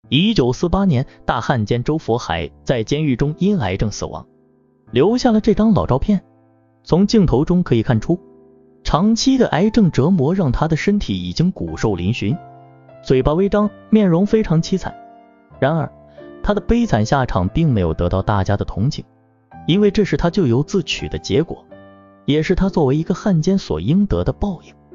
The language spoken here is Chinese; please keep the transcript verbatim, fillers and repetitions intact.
一九四八年，大汉奸周佛海在监狱中因癌症死亡，留下了这张老照片。从镜头中可以看出，长期的癌症折磨让他的身体已经骨瘦嶙峋，嘴巴微张，面容非常凄惨。然而他的悲惨下场并没有得到大家的同情，因为这是他咎由自取的结果，也是他作为一个汉奸所应得的报应。